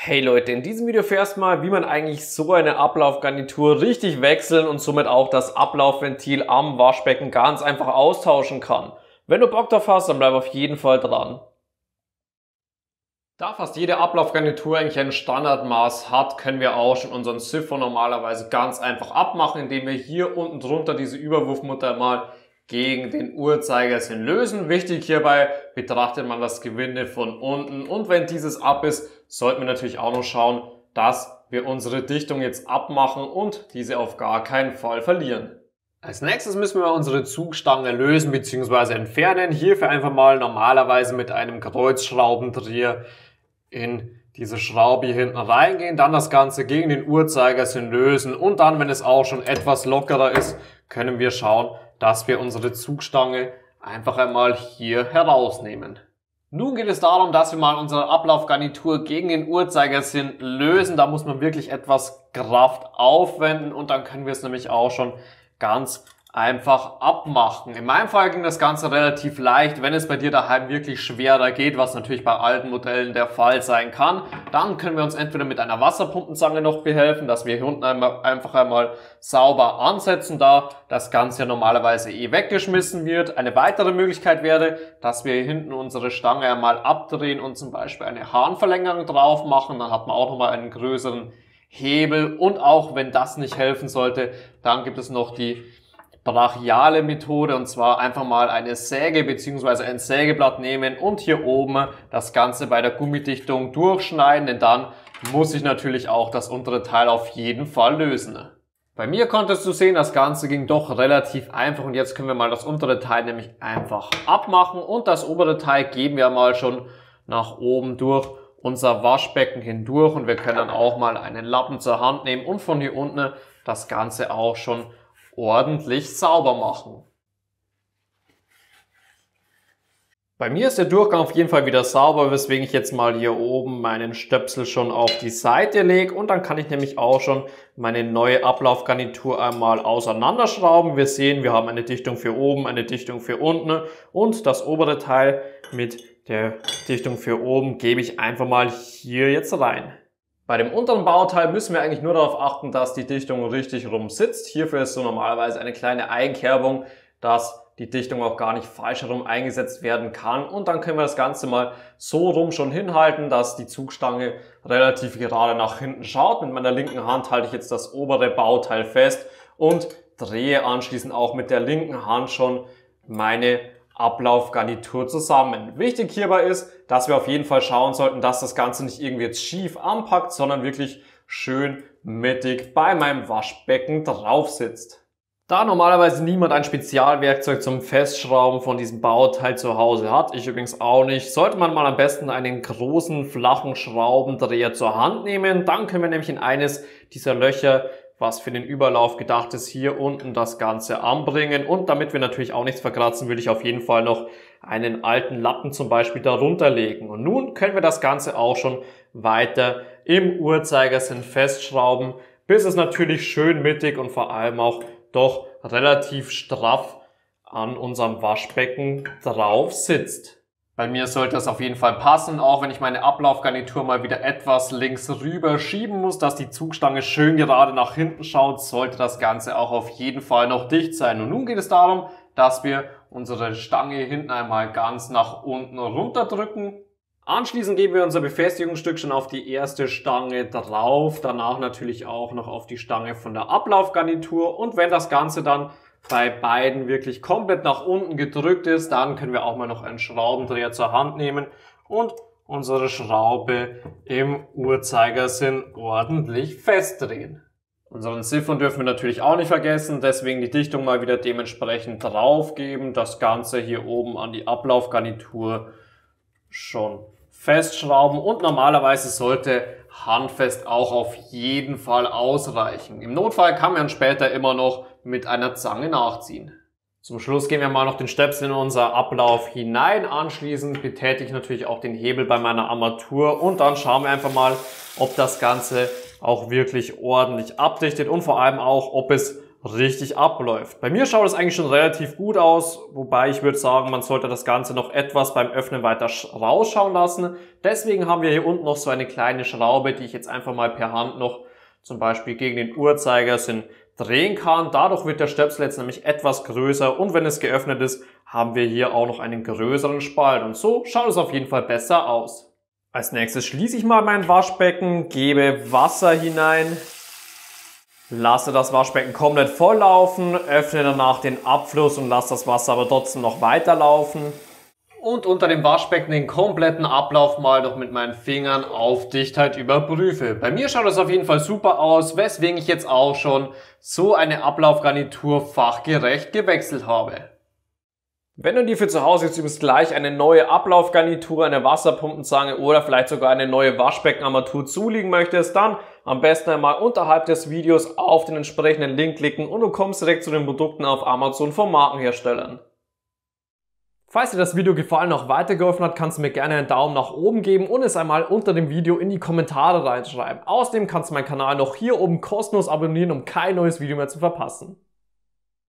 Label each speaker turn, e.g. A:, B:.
A: Hey Leute, in diesem Video erfährst du mal, wie man eigentlich so eine Ablaufgarnitur richtig wechseln und somit auch das Ablaufventil am Waschbecken ganz einfach austauschen kann. Wenn du Bock drauf hast, dann bleib auf jeden Fall dran. Da fast jede Ablaufgarnitur eigentlich ein Standardmaß hat, können wir auch schon unseren Siphon normalerweise ganz einfach abmachen, indem wir hier unten drunter diese Überwurfmutter mal gegen den Uhrzeigersinn lösen. Wichtig hierbei betrachtet man das Gewinde von unten und wenn dieses ab ist, sollten wir natürlich auch noch schauen, dass wir unsere Dichtung jetzt abmachen und diese auf gar keinen Fall verlieren. Als nächstes müssen wir unsere Zugstange lösen bzw. entfernen. Hierfür einfach mal normalerweise mit einem Kreuzschraubendreher in diese Schraube hier hinten reingehen, dann das Ganze gegen den Uhrzeigersinn lösen und dann, wenn es auch schon etwas lockerer ist, können wir schauen, dass wir unsere Zugstange einfach einmal hier herausnehmen. Nun geht es darum, dass wir mal unsere Ablaufgarnitur gegen den Uhrzeigersinn lösen. Da muss man wirklich etwas Kraft aufwenden und dann können wir es nämlich auch schon ganz einfach abmachen. In meinem Fall ging das Ganze relativ leicht. Wenn es bei dir daheim wirklich schwerer geht, was natürlich bei alten Modellen der Fall sein kann, dann können wir uns entweder mit einer Wasserpumpenzange noch behelfen, dass wir hier unten einfach einmal sauber ansetzen, da das Ganze ja normalerweise weggeschmissen wird. Eine weitere Möglichkeit wäre, dass wir hier hinten unsere Stange einmal abdrehen und zum Beispiel eine Hahnverlängerung drauf machen. Dann hat man auch nochmal einen größeren Hebel und auch wenn das nicht helfen sollte, dann gibt es noch die brachiale Methode und zwar einfach mal eine Säge bzw. ein Sägeblatt nehmen und hier oben das Ganze bei der Gummidichtung durchschneiden, denn dann muss ich natürlich auch das untere Teil auf jeden Fall lösen. Bei mir konntest du sehen, das Ganze ging doch relativ einfach und jetzt können wir mal das untere Teil nämlich einfach abmachen und das obere Teil geben wir mal schon nach oben durch unser Waschbecken hindurch und wir können dann auch mal einen Lappen zur Hand nehmen und von hier unten das Ganze auch schon ordentlich sauber machen. Bei mir ist der Durchgang auf jeden Fall wieder sauber, weswegen ich jetzt mal hier oben meinen Stöpsel schon auf die Seite lege und dann kann ich nämlich auch schon meine neue Ablaufgarnitur einmal auseinanderschrauben. Wir sehen, wir haben eine Dichtung für oben, eine Dichtung für unten und das obere Teil mit der Dichtung für oben gebe ich einfach mal hier jetzt rein. Bei dem unteren Bauteil müssen wir eigentlich nur darauf achten, dass die Dichtung richtig rum sitzt. Hierfür ist so normalerweise eine kleine Einkerbung, dass die Dichtung auch gar nicht falsch herum eingesetzt werden kann. Und dann können wir das Ganze mal so rum schon hinhalten, dass die Zugstange relativ gerade nach hinten schaut. Mit meiner linken Hand halte ich jetzt das obere Bauteil fest und drehe anschließend auch mit der linken Hand schon meine Ablaufgarnitur zusammen. Wichtig hierbei ist, dass wir auf jeden Fall schauen sollten, dass das Ganze nicht irgendwie jetzt schief anpackt, sondern wirklich schön mittig bei meinem Waschbecken drauf sitzt. Da normalerweise niemand ein Spezialwerkzeug zum Festschrauben von diesem Bauteil zu Hause hat, ich übrigens auch nicht, sollte man mal am besten einen großen, flachen Schraubendreher zur Hand nehmen. Dann können wir nämlich in eines dieser Löcher, was für den Überlauf gedacht ist, hier unten das Ganze anbringen. Und damit wir natürlich auch nichts verkratzen, würde ich auf jeden Fall noch einen alten Lappen zum Beispiel darunter legen. Und nun können wir das Ganze auch schon weiter im Uhrzeigersinn festschrauben, bis es natürlich schön mittig und vor allem auch doch relativ straff an unserem Waschbecken drauf sitzt. Bei mir sollte das auf jeden Fall passen, auch wenn ich meine Ablaufgarnitur mal wieder etwas links rüber schieben muss, dass die Zugstange schön gerade nach hinten schaut, sollte das Ganze auch auf jeden Fall noch dicht sein. Und nun geht es darum, dass wir unsere Stange hinten einmal ganz nach unten runterdrücken. Anschließend geben wir unser Befestigungsstück schon auf die erste Stange drauf, danach natürlich auch noch auf die Stange von der Ablaufgarnitur und wenn das Ganze dann bei beiden wirklich komplett nach unten gedrückt ist, dann können wir auch mal noch einen Schraubendreher zur Hand nehmen und unsere Schraube im Uhrzeigersinn ordentlich festdrehen. Unseren Siphon dürfen wir natürlich auch nicht vergessen, deswegen die Dichtung mal wieder dementsprechend drauf geben, das Ganze hier oben an die Ablaufgarnitur schon festschrauben und normalerweise sollte handfest auch auf jeden Fall ausreichen. Im Notfall kann man später immer noch mit einer Zange nachziehen. Zum Schluss gehen wir mal noch den Stöpsel in unser Ablauf hinein. Anschließend betätige ich natürlich auch den Hebel bei meiner Armatur und dann schauen wir einfach mal, ob das Ganze auch wirklich ordentlich abdichtet und vor allem auch, ob es richtig abläuft. Bei mir schaut es eigentlich schon relativ gut aus, wobei ich würde sagen, man sollte das Ganze noch etwas beim Öffnen weiter rausschauen lassen. Deswegen haben wir hier unten noch so eine kleine Schraube, die ich jetzt einfach mal per Hand noch zum Beispiel gegen den Uhrzeigersinn drehen kann. Dadurch wird der Stöpsel jetzt nämlich etwas größer und wenn es geöffnet ist, haben wir hier auch noch einen größeren Spalt und so schaut es auf jeden Fall besser aus. Als nächstes schließe ich mal mein Waschbecken, gebe Wasser hinein, lasse das Waschbecken komplett volllaufen, öffne danach den Abfluss und lasse das Wasser aber trotzdem noch weiterlaufen. Und unter dem Waschbecken den kompletten Ablauf mal noch mit meinen Fingern auf Dichtheit überprüfe. Bei mir schaut das auf jeden Fall super aus, weswegen ich jetzt auch schon so eine Ablaufgarnitur fachgerecht gewechselt habe. Wenn du dir für zu Hause jetzt übrigens gleich eine neue Ablaufgarnitur, eine Wasserpumpenzange oder vielleicht sogar eine neue Waschbeckenarmatur zulegen möchtest, dann am besten einmal unterhalb des Videos auf den entsprechenden Link klicken und du kommst direkt zu den Produkten auf Amazon von Markenherstellern. Falls dir das Video gefallen und auch weitergeholfen hat, kannst du mir gerne einen Daumen nach oben geben und es einmal unter dem Video in die Kommentare reinschreiben. Außerdem kannst du meinen Kanal noch hier oben kostenlos abonnieren, um kein neues Video mehr zu verpassen.